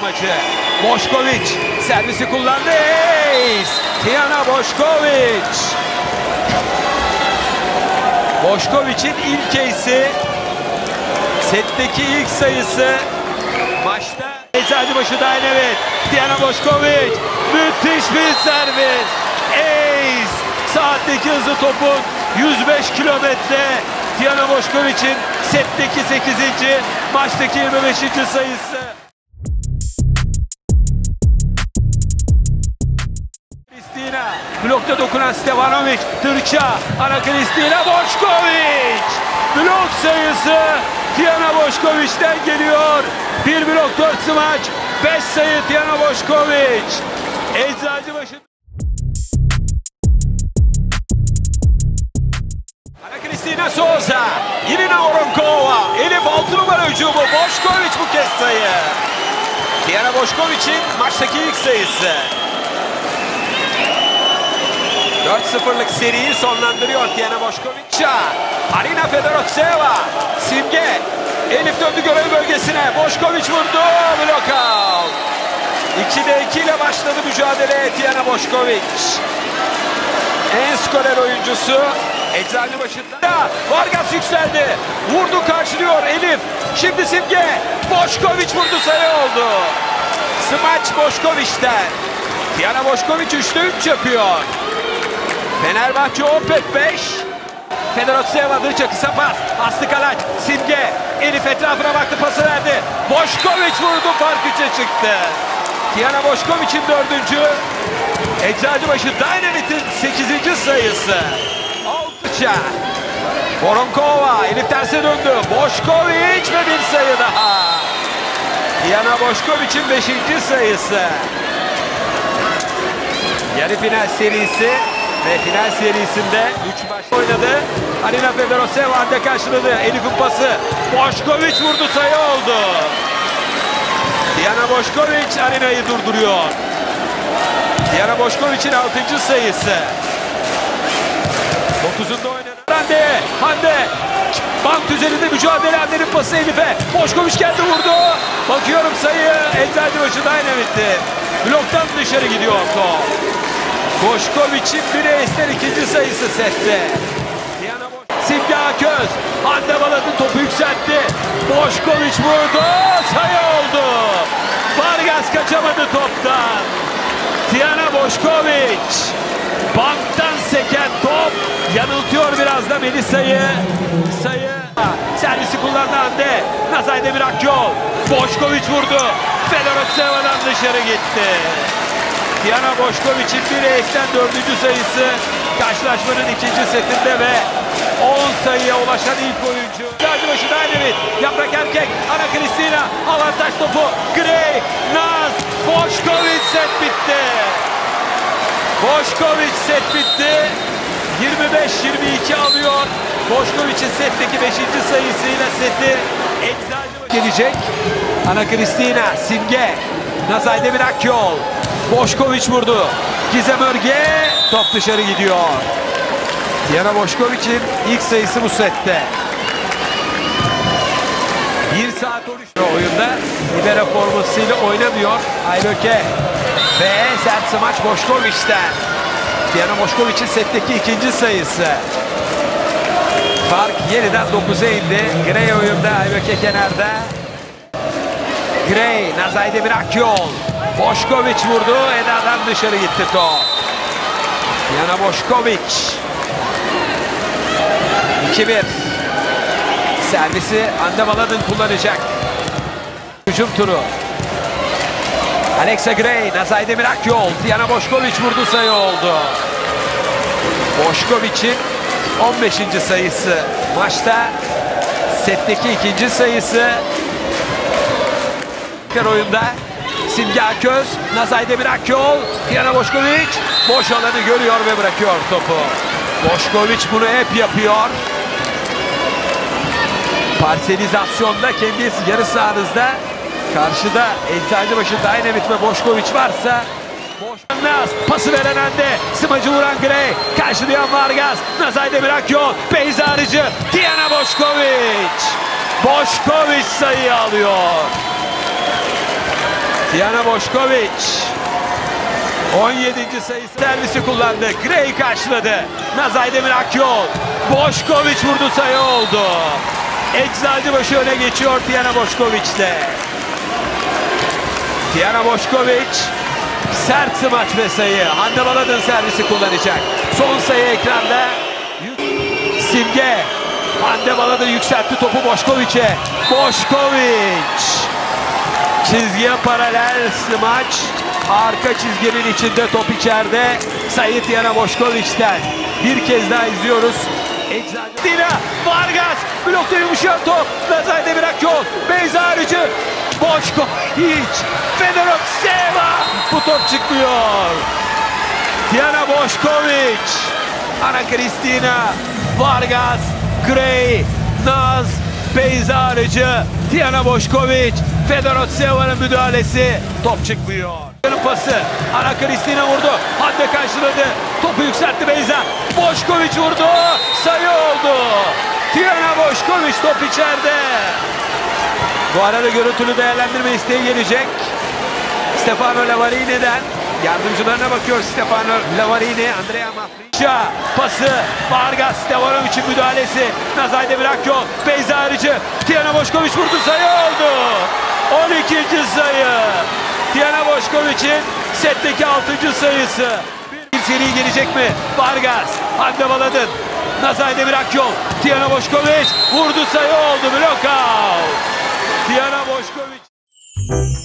maçı. Bošković servisi kullandı. Ace! Tijana Bošković. Bošković'in ilk ace'i. Setteki ilk sayısı. Maçta Eczacıbaşı Dynamit. Tijana Bošković. Müthiş bir servis. Ace! Saatteki hızı topun 105 kilometre. Tijana Bošković'in setteki 8. maçtaki 25. sayısı. Kristina blokta dokunan Stevanović, Tırça, Ana Kristina, Bošković. Blok sayısı Tijana Bošković'ten geliyor. Bir blok 4 smaç, 5 sayı Tijana Bošković. Eczacıbaşı. Ana Kristina Souza, Irina Voronkova, Elif 6 numara hücumu, Bošković bu kez sayı. Tijana Bošković'in maçtaki ilk sayısı. 4-0'lık seriyi sonlandırıyor Tijana Bošković. Arina Fedorovtseva, Simge, Elif döndü görev bölgesine, Bošković vurdu, blokout. 2'de 2 ile başladı mücadele Tijana Bošković. En skorer oyuncusu Eczacıbaşı'nda. Vargas yükseldi, vurdu karşılıyor Elif. Şimdi Simge, Bošković vurdu, sayı oldu. Smaç Bošković'ten. Tijana Bošković 3'te 3 yapıyor. Fenerbahçe Opet 5. Fedorovtseva Dırça kısa pas. Aslı Kalaç, Simge, Elif etrafına baktı, pası verdi. Bošković vurdu, fark 3'e çıktı. Tijana Bošković'in 4. Eczacıbaşı Dynamit'in 8. sayısı. Altıça. Voronkova, Elif terse döndü. Bošković ve bir sayı daha. Tijana Bošković'in 5. sayısı. Yarı final serisi ve final serisinde 3 maç oynadı. Arina Fedorovtseva anda karşıladı. Elif'in pası. Bošković vurdu, sayı oldu. Tijana Bošković Arina'yı durduruyor. Tijana Bošković'in 6. sayısı. 9'unda oynadı. Hande. Bant üzerinde mücadele, Hande'nin pası Elif'e. Bošković geldi, vurdu. Bakıyorum sayı Eczacıbaşı Dynamit'ti. Bloktan dışarı gidiyor top. Bošković'in bir ace'den 2. sayısı sette. Simge Aköz. Hande Balat'ın topu yükseltti. Bošković vurdu. Sayı oldu. Vargas kaçamadı toptan. Tijana Bošković. Banktan seken top. Yanıltıyor biraz da Melisa'yı. Sayı. Servisi kullandı Hande. Nazay Demir Akyol. Bošković vurdu. Fedorovtseva'dan dışarı gitti. Tijana Bošković'in bir ace'den 4. sayısı. Karşılaşmanın 2. setinde ve 10 sayıya ulaşan ilk oyuncu. Eczacıbaşı Dynamit. Yaprak Erkek. Ana Kristina. Avantaj topu. Gray. Naz. Bošković, set bitti. Bošković set bitti. 25-22 alıyor. Bošković'in setteki 5. sayısıyla seti Eczacıbaşı gelecek. Ana Kristina. Simge. Nazay Demir Akyol. Bošković vurdu. Gizem Örge. Top dışarı gidiyor. Tijana Bošković'in ilk sayısı bu sette. 1 saat 13 oyunda libero formasıyla oynamıyor Ayböke. Ve sert smaç Bošković'ten. Tijana Bošković'in setteki 2. sayısı. Fark yeniden 9'a indi. Gray oyunda, Ayböke kenarda. Gray, Nazay Demir Akyol. Bošković vurdu, Eda'dan dışarı gitti top. Tijana Bošković. 2-1. Servisi Hande Baladın kullanacak. Hücum turu. Alexa Gray, Nazay Demir Akyol. Tijana Bošković vurdu, sayı oldu. Bošković'in 15. sayısı. Maçta setteki 2. sayısı. Oyunda Simge Aköz, Nazay Demir Akyol, Tijana Bošković boş alanı görüyor ve bırakıyor topu. Bošković bunu hep yapıyor. Parselizasyonda kendi yarı sahanızda karşıda Eczacıbaşı Dynamit ve Bošković varsa Naz, pası veren Hande, smacı vuran Gray, karşılayan Vargas, Nazay Demir Akyol, Beyza Arıcı, Tijana Bošković. Bošković sayı alıyor. Tijana Bošković 17. sayısı servisi kullandı. Gray karşıladı. Nazay Demir Akyol. Bošković vurdu, sayı oldu. Eczacıbaşı öne geçiyor Tijana Bošković'te. Tijana Bošković sert smaç ve sayı. Hande Baladın servisi kullanacak. Son sayı ekranda. Simge. Hande Baladın yükseltti topu Bošković'e. Bošković. Çizgiye paralel smaç. Arka çizginin içinde, top içeride. Sayı Tijana Bošković'ten. Bir kez daha izliyoruz. Dina Vargas. Blokta yumuşayan top. Nazay Demir Akyol. Beyza Arıcı. Bošković. Fedorovtseva. Bu top çıkmıyor. Tijana Bošković. Ana Cristina. Vargas. Gray. Naz. Beyza Arıcı. Tijana Bošković. Fedorovtseva'nın müdahalesi. Top çıkmıyor. Pası. Ana Cristina vurdu. Hande karşıladı. Topu yükseltti Beyza. Bošković vurdu. Sayı oldu. Tijana Bošković, top içeride. Bu arada görüntülü değerlendirme isteği gelecek. Stefano Lavarini'den. Yardımcılarına bakıyor Stefano Lavarini. Andrea Mafrica pası. Vargas. Stevanovic'in müdahalesi. Nazay Demir Akyol. Beyza Arıcı. Tijana Bošković vurdu. Sayı oldu. 12. sayı. Tijana Bošković'in setteki 6. sayısı. Bir seri gelecek mi? Vargas. Hande Baladın. Nazay Demir Akyol. Tijana Bošković vurdu, sayı oldu. Blokout. Tijana Bošković.